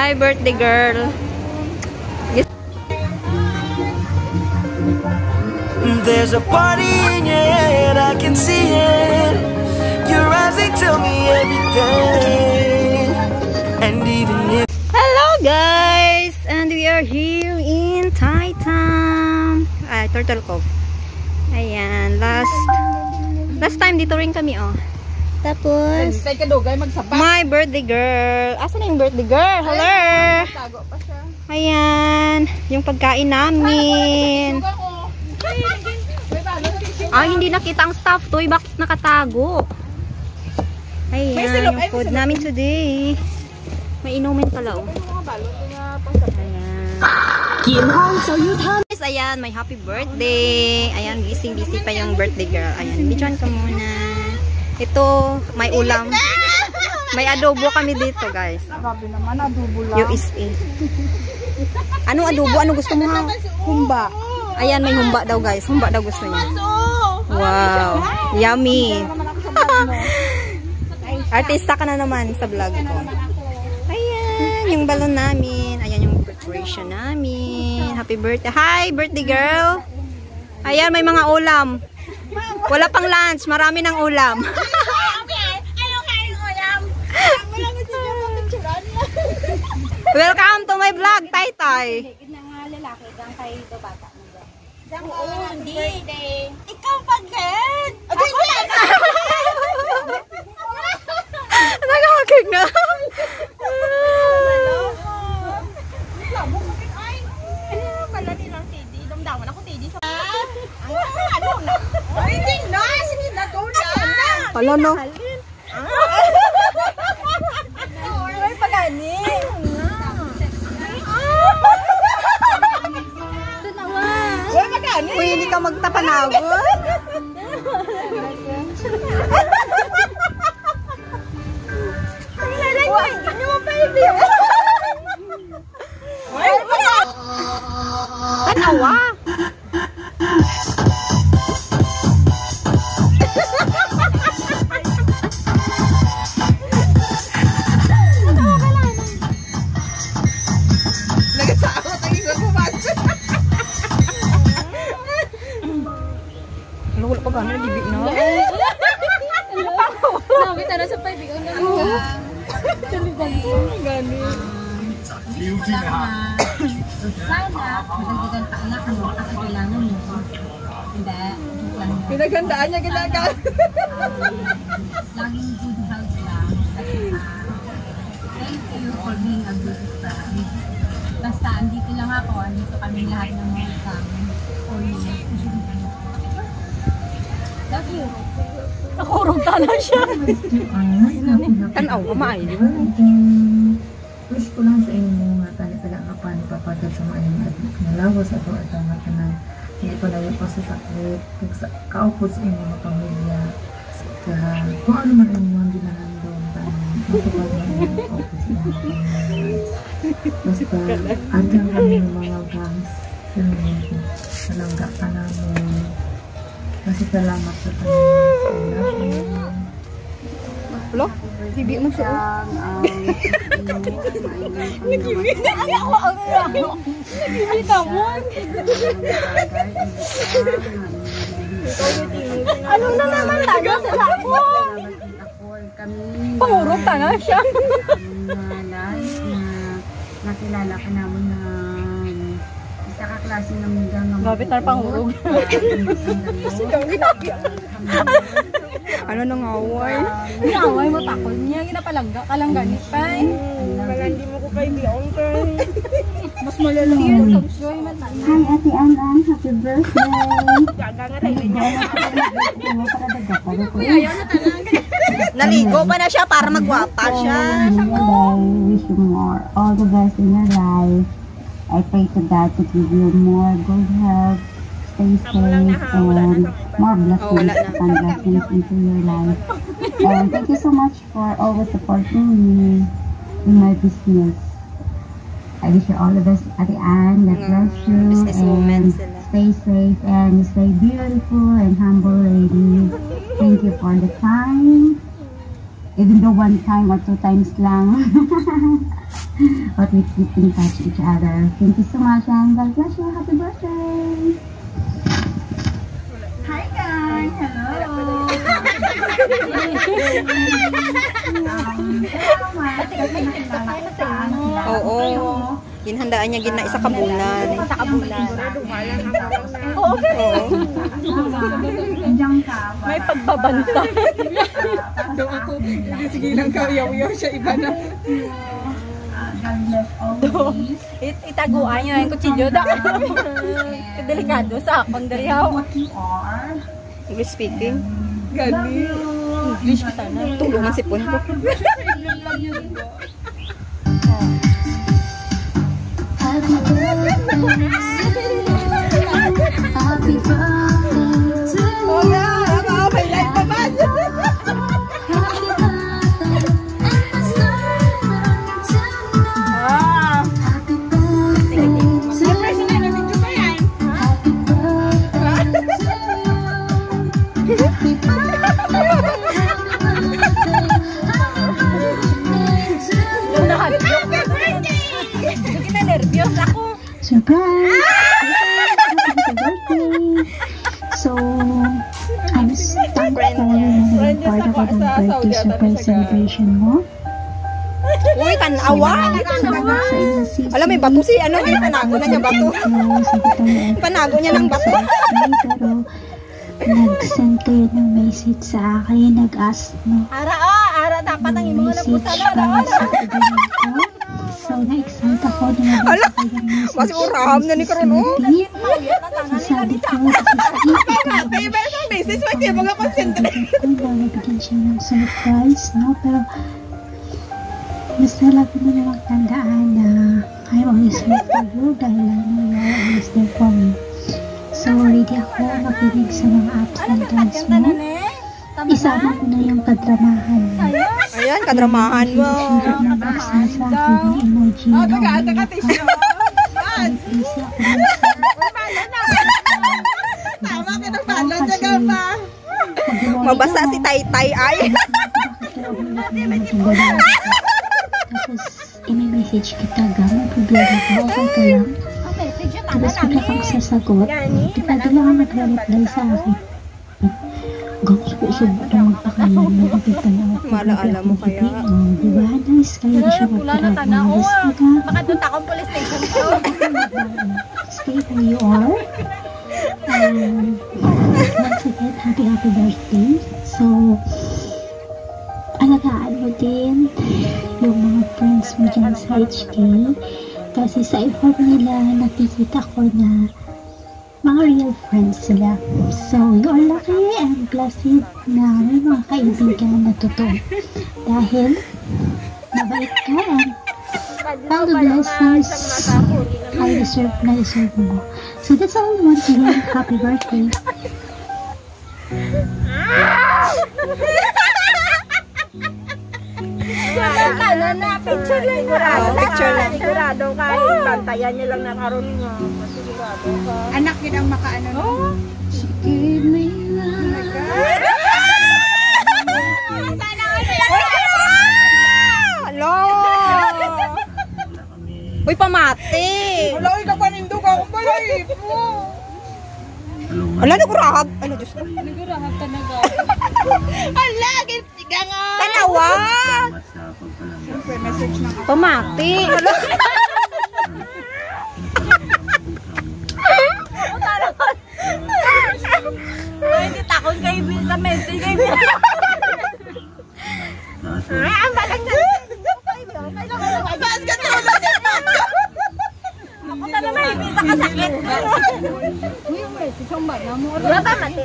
Hi, birthday girl. There's a party in your head, I can see it. Your eyes, they tell me everything. And even if... Hello guys! And we are here in Taitam. Turtle Cove. Ayan, last time dito rin kami, oh. Tapos, my birthday girl. Asan na yung birthday girl? Hello! Ayan, yung pagkain namin. Hindi nakita ang staff to. Bakit nakatago? Ayan, yung food namin today. May inumin pala, oh. Ayan. Guys, ayan, may happy birthday. Ayan, busy pa yung birthday girl. Ayan, bidyan ka muna. Ito, may ulam. May adobo kami dito, guys. Grabe naman, adobo lang. USA. Ano adobo? Ano gusto mo, ha? Humba. Ayan, may humba daw, guys. Humba daw gusto niya. Wow. Yummy. Artista ka na naman sa vlog ko. Ayan, yung balon namin. Ayan yung preparation namin. Happy birthday. Hi, birthday girl. Ayan, may mga ulam. Wala pang lunch. Marami ng ulam. Welcome to my vlog, Tay Tay. Oo, hindi. Ikaw pag-head! Ako Nagkakakig na. Pala nilang TD. Damdaman ako TD sa... Ano na? Hindi na! Sige na, go na! Hala, no? Ay, paganin! Uy, hindi ka magtapanagod. Tanawa. Wala pa gano'n, libig na. Nabi tara sa paibig ang gano'n. Sana, magandang paanak mo kasi kailangan mo. Hindi. Pinagandaan niya ginagawa. Laging good health lang. Thank you for being a good friend. Basta, andito lang ako. Andito kami lahat ng mga kami. For you. Love you. Nakurong na siya. Tanaw, kumain. Wish ko lang sa inyo nga talaga papadal sa mga nalawas ato at ang matanan. Hindi pa na po sa sakit. Kaupo sa inyo mga pamilya. Kung ano man ang mga ginahanda matupad na yung kaupo sa inyo mga pamilya. Basta andang kami ng mga bangs. Nalangga ka namin. Kasi salamat sa tanong. Hello? Tibi mo siya. Nagibig ako ang nagibig mo. Ano na naman tayo sa labo? Pangurot na siya. Nakilala ka namin na isa kaklase ng mga Gabit na pangurog. Ano nang away? Away mo takol niya. Ginapalangga ka lang ganit pa. Wala, hindi mo ko kayo biyong mas malalang years of joy matan. Hi, Ate Ann, happy birthday! Gaga nga tayo niya. Naligo pa na siya para magwapa siya. Wish you more, all the best in your life. I pray to God to give you more good health, stay safe, and more blessings and blessings into your life. And thank you so much for always supporting me in my business. I wish you all the best, Ate Ann. God bless you. And stay safe and stay beautiful and humble lady. Thank you for the time. Even though 1 time or 2 times lang. but we keep in touch each other. Thank you so much and God bless you. Happy birthday! Hi guys! Hello! Oo. Ginhandaan niya gina isa kabulan. Sa kabulan. Oo. May pagbabanta. Doon ako, sige lang kayaw-yaw siya, iba na. God bless always. Itaguan niyo yung kutsilyo. Delikado sa akong dariyaw. What you are. English speaking. Galing. English kita na. Tulungan si Pon ko. Happy birthday to you. Oh, yeah. May light pa man. Nervyos ako. Surprise! Happy birthday! So, I'm thankful na naging part ako ng birthday surprise celebration mo. Uy, tanawa! Alam, may bato si ano, may panago na niya bato. Panago niya ng bato. Pero, nag-send kayo ng message sa akin, nag-ask mo. Ara dapat ang imong na Message para sa kaibigan ko. So, na-excite ako na nabasa ko yung message. Mas uraham na ni Karon, oh. So, sabi ko, this is it. Message, wag kayo mga concentrate. Nabigyan siya ng surprise, no? Pero, basta lagi mo na magtandaan na I'm always here for you dahil I know you're always there for me. So, ready ako makinig sa mga ups and downs mo. Isama ko na yung kadramahan mo. Ayan, kadramahan mo. Hirap na buksan sa akin yung emoji na Taga-tisyo. busy ako ng Tama ka ng balon, taga pa. Mabasa si Taytay ay. Tapos, i-message kita gamang problema ka, okay ka lang. Tapos bigla kang sasagot, di pa lang ako nagre-reply sa akin. Gawin ko usog na magpakalan mo, nakita na ako. Malaala mo kaya. Diba? Nice kayo na siya magtrabaho. Basta ka, Baka doon akong police station ko. stay where you are. Once again, happy birthday. So, alagaan mo din yung mga friends mo dyan sa HK. Kasi sa inform nila, nakikita ko na mga real friends sila. So, you're lucky and blessed na may mga kaibigan na totoo. Dahil, mabait ka and all the blessings I deserve mo. So, that's all I want to hear. Happy birthday. Picture lang. Picture lang. Sigurado kahit bantayan niya lang na karon nga. Sigurado ka. Anak yun ang makaano. Oh. Hello! Uy, pamati! Wala ka panindo ka kung balay mo. Ala, nagurahab. Ano, Diyos ko? Sigurado talaga. Hala, gintiga nga. Tanawag! Siyempre, message na ka. Pamati! Ala! Ay, hindi takon kayo sa message kayo. Ay, ang balang na. Ba't ka tulad yung mando? Ako na mahibig sa kasakit. Uy, yung message ang bala mo. Wala pa mati.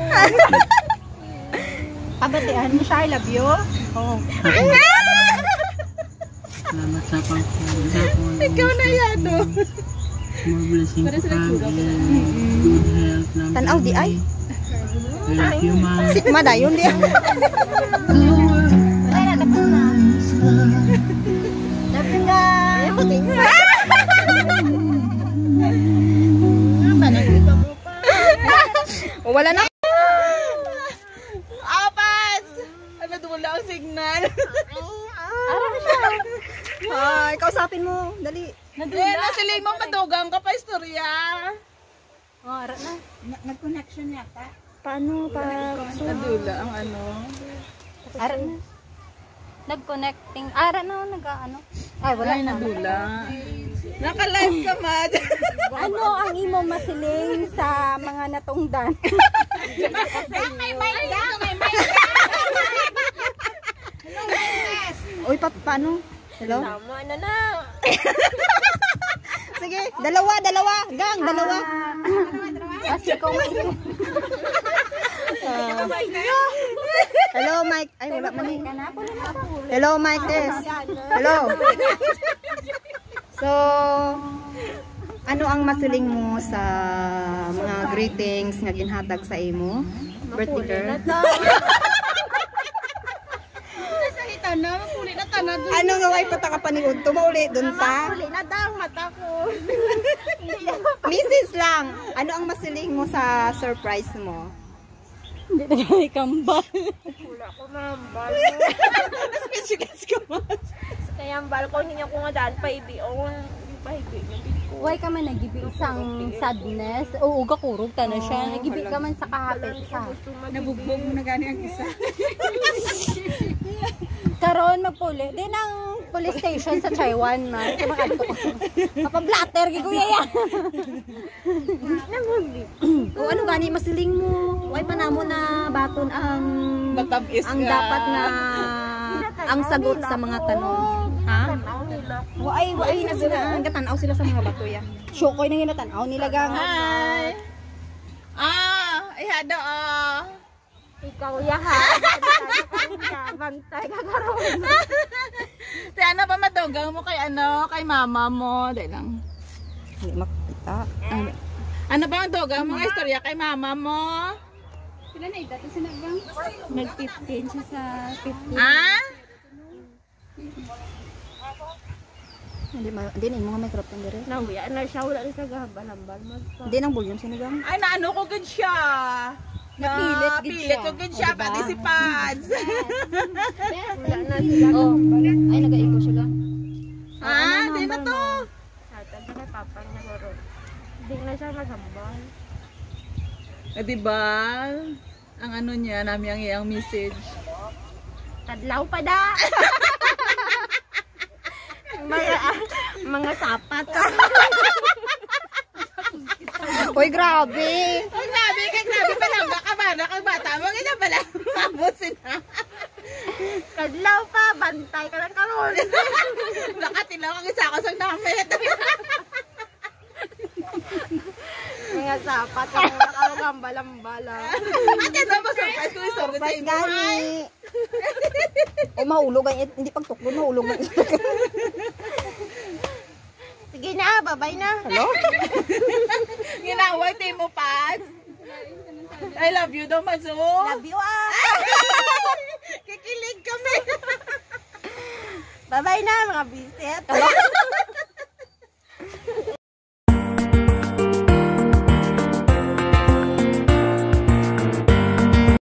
Pabatian mo siya, I love you. Oo. Salamat sa pagkakas. Ikaw na yan, no? More blessing ko pa. Good health lang. Tanaw di ay. Thank you, ma. Sikma dayon di. Ay, natapos na. Dapat na. Ay, puti. Panagkita mo pa. Wala na. Apas! Ano, dumula ang signal. Arang siya. Hi, kausapin mo. Dali. Nasiling mo madugang ka pa istorya. Oh, ara na. Nag-connection yata. Paano pa? Nadula ang ano. Ara na. Nag-connecting. Ara na, nag-ano. Ay, wala Ay, na. nadula. Naka-live ka, Mad. Ano ang imo masiling sa mga natungdan? May mic na! May mic Uy, paano? Hello? Tama na na. Sige, dalawa. Gang, dalawa. Kasi ko Hello, Mike. Ay, wala man eh. Hello, Mike. Yes. Hello. So, ano ang masiling mo sa mga greetings nga ginhatag sa imo? Birthday girl? Salita na, mapuli na tanad. Ano nga way pataka paniud? Tumauli dun ta? Mapuli na daw, mata ko. Mrs. lang, ano ang masiling mo sa surprise mo? Wala ko mambal. Speechless ka ba? Kaya ang balkon ninyo ko nga daan pa ibiong. Pahibi. Huwag ka man nagibi isang sadness. Oo, gakurog ka na siya. Nagibi ka man sa kahapit isa. Nabugbog mo na gani ang isa. Karon magpuli. Di ng police station sa Taiwan na. Kapablatter, giguya yan. O ano gani masiling mo? Way pa namo na baton ang Matabis ang ka. dapat na ang sagot sa mga tanong. Ha? Ay na sila. Gatanaw sila sa mga bato ya. Syokoy na ginatanaw nila gang. Hi! Ihada Ikaw yaha. Bantay ka karon. Te ano pa madugang mo kay kay mama mo. Dahil lang. Hindi makita. Ano ba ang dugang mo nga istorya kay mama mo? Sila na ito. Sinagang. Nag-15 siya sa 15. Hindi na mga microphone dire. Nahuya na siya. Wala na siya gahambal-hambal. Hindi nang volume sinigang. Ay, naano ko good siya. Napilit gid Pilit siya. ko good siya. Pati si Pads. Wala na sila. Oh, ay nag-echo sila. Di na to. Hindi na siya maghambal. Diba? Ang ano niya, namin ang iyang message. Kadlaw pa da. mga sapat. Hoy, grabe. Oh, grabe pa lang. Baka bata. Mga ina pala. Mabusin na. Kadlaw pa, bantay ka lang karon. Nakatilaw ang isa ko sa namit. Mga sapat ang nakakambala-mbala. At yan ba surprise ko? Surprise gani. O mahulog ang hindi pagtuklo, mahulog ang Sige na, babay na. Hello? Ginaway tayo mo, Pads. I love you daw, Mazu. Love you Kikilig kami. Babay na mga bisit.